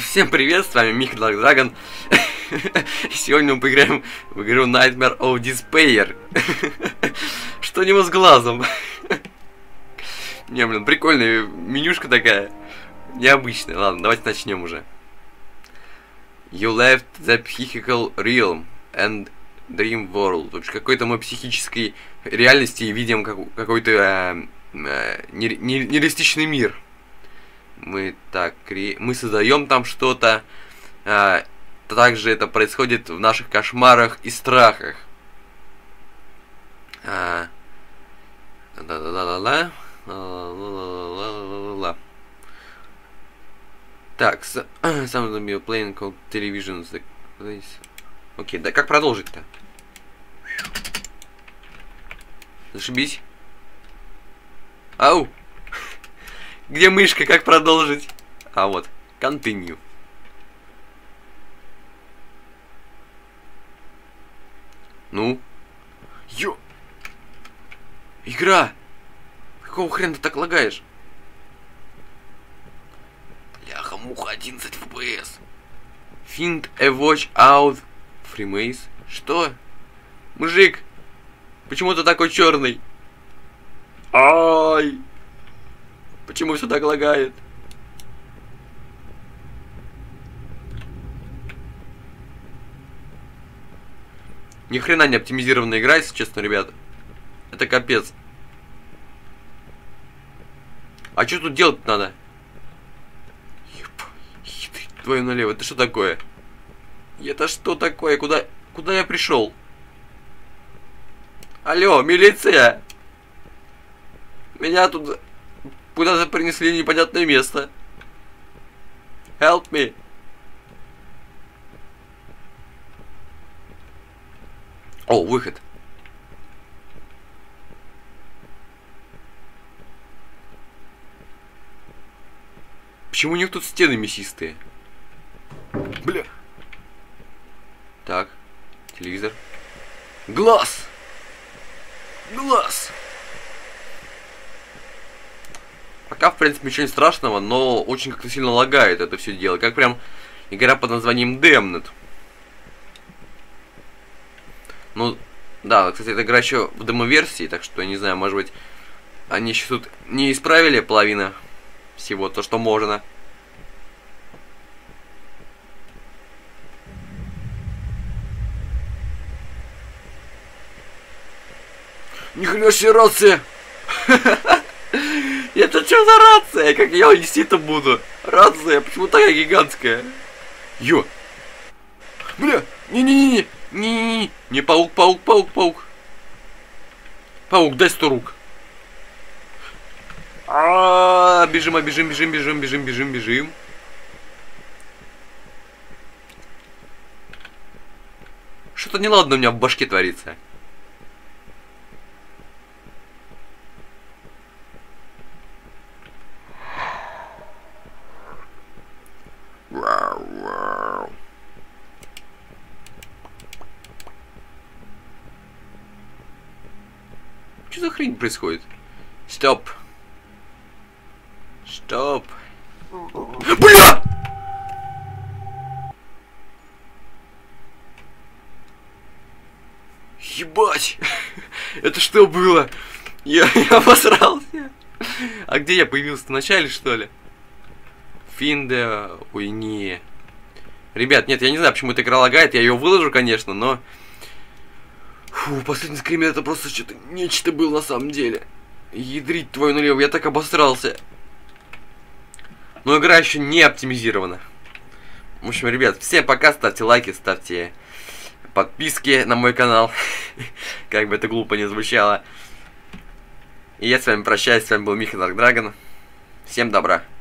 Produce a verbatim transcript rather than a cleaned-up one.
Всем привет, с вами Миха Dark Dragon. Сегодня мы поиграем в игру Nightmare of Despair. Что у него с глазом? Не, блин, прикольная менюшка такая. Необычная. Ладно, давайте начнем уже. You left the psychical realm and dream world. То есть какой-то мы психической реальности видим какой-то э, э, нереалистичный мир. Мы так, мы создаем там что-то. А, также это происходит в наших кошмарах и страхах. А, да-да-да-да-да. Ла-ла-ла-ла-ла-ла-ла. Так, some of them are playing called televisions. Окей, да как продолжить-то? Зашибись. Ау! Где мышка? Как продолжить? А вот, continue. Ну? Ё! Игра! Какого хрена ты так лагаешь? Бляха-муха, одиннадцать эф пи эс. Find a watch out. Freemaze? Что? Мужик! Почему ты такой черный? Ай! Почему все так лагает? Ни хрена не оптимизированная игра, если честно, ребята. Это капец. А что тут делать надо? Твою налево, это что такое? Это что такое? Куда, куда я пришел? Алло, милиция! Меня тут куда-то принесли в непонятное место. Help me. О, выход. Почему у них тут стены мясистые? Бля. Так, телевизор. Глаз! Глаз! Пока, в принципе, ничего не страшного, но очень как-то сильно лагает это все дело. Как прям игра под названием Damned. Ну, да, кстати, эта игра еще в демо-версии, так что, я не знаю, может быть, они еще тут не исправили половину всего, то, что можно. Ни хрена себе рация! Это что за рация? Как я нести-то буду? Рация, почему такая гигантская? Ё! Бля! Не-не-не-не! Не-не-не! Не паук, паук, паук, паук! Паук, дай сто рук! А, бежим, а бежим, бежим, бежим, бежим, бежим, бежим. Что-то неладно у меня в башке творится. Что за хрень происходит? Стоп. Стоп. Бля! Ебать! Это что было? Я, я обосрался. А где я появился? В начале, что ли? Финда... Ой, не. Ребят, нет, я не знаю, почему эта игра лагает. Я ее выложу, конечно, но... Фу, последний скример это просто что-то нечто было на самом деле. Ядрить твою налево, я так обосрался. Но игра еще не оптимизирована. В общем, ребят, всем пока, ставьте лайки, ставьте подписки на мой канал. Как бы это глупо не звучало. И я с вами прощаюсь, с вами был Миха Dark Dragon. Всем добра.